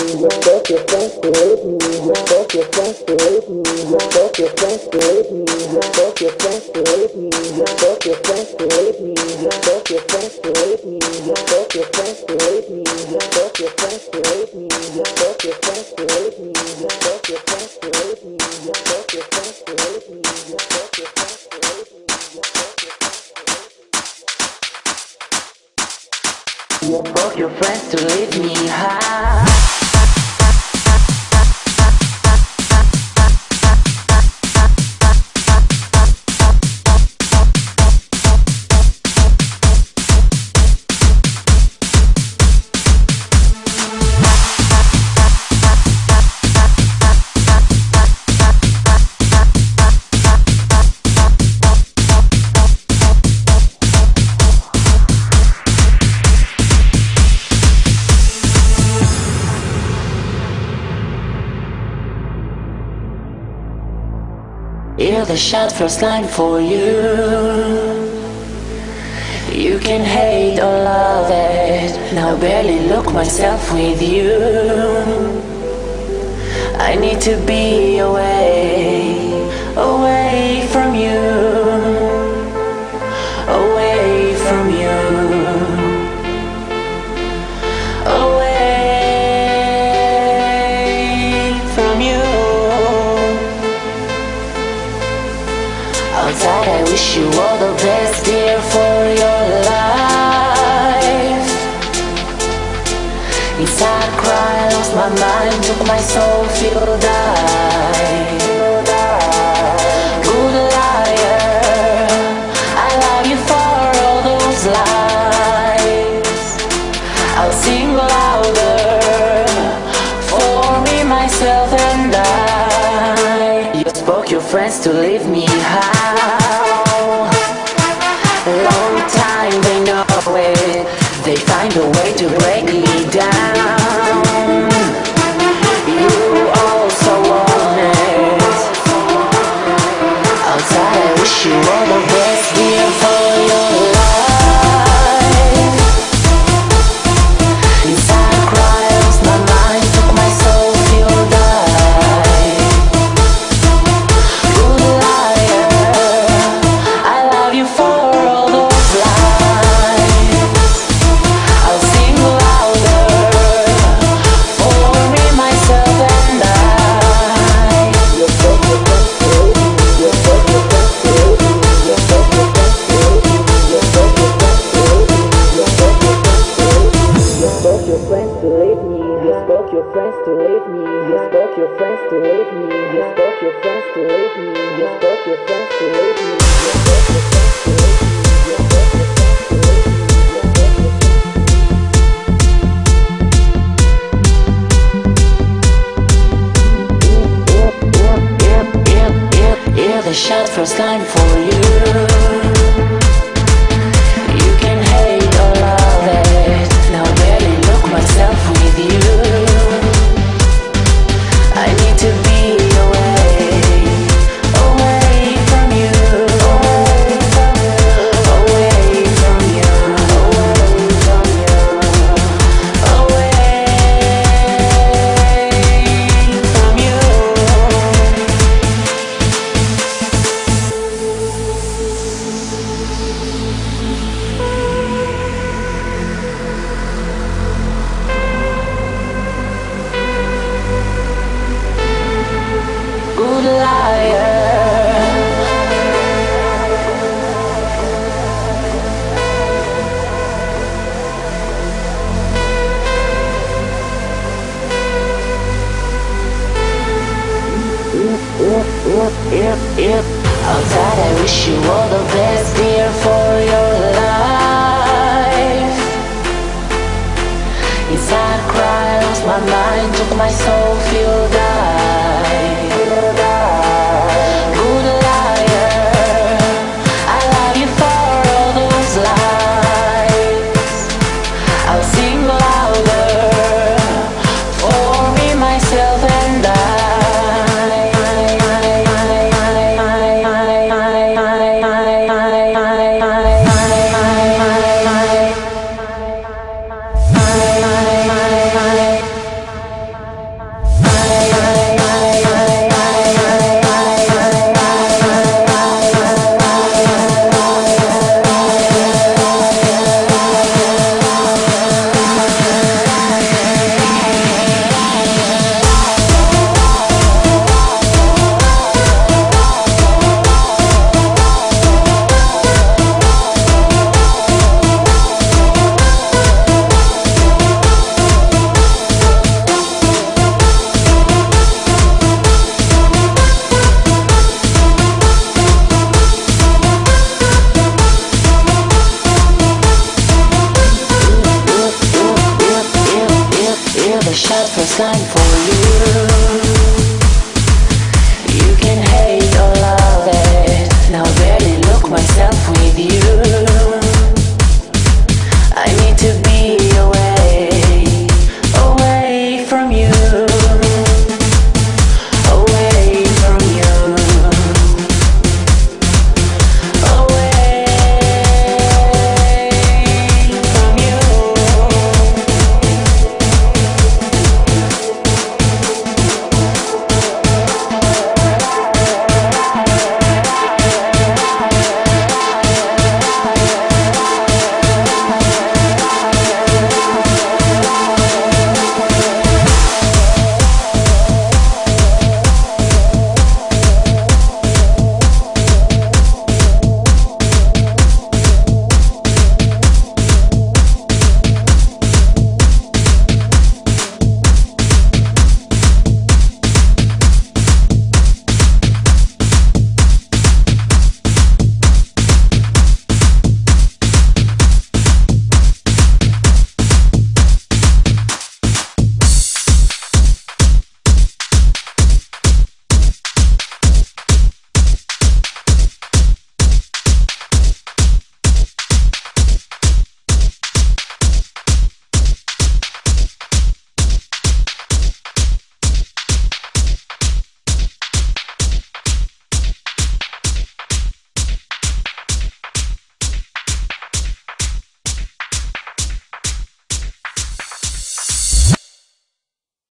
Hear the shot, first line for you. You can hate or love it. Now barely look myself with you. I need to be away, away from you, away from you, away from you. Outside, I wish you all the best, dear, for your life. Inside, I cry, lost my mind, took my soul, feel die. Good liar, I love you for all those lies. I'll sing louder for me, myself, and I. You spoke your friends to leave me high. Long time they know it. They find a way to break me down. You also want it. Outside, I wish you all the best, dear, for your life. Inside, I cry, lost my mind, took my soul, feel die. Good liar, I love you for all those lies. I'll sing louder for me, myself, and I. You spoke your friends to leave me. You spoke your friends to leave me. You spoke your friends to leave me. You spoke your friends to leave me. You spoke your friends to leave me. You spoke your friends to leave me. You spoke your friends to leave me. You spoke your friends to leave me. You spoke your friends to leave me. You spoke your friends to leave me. You spoke your friends to leave me. You spoke your friends to leave me. Hear the shot, first line for you. You can hate or love it. Now barely look myself with you. I need to be away, away from you, away from you, away from you. Good liar, outside, I wish you all the best, dear, for your life. Inside, I cry, lost my mind, took my soul, feel die. Good liar, I love you for all those lies. I'll sing louder for me, myself, and I. at first sight for you.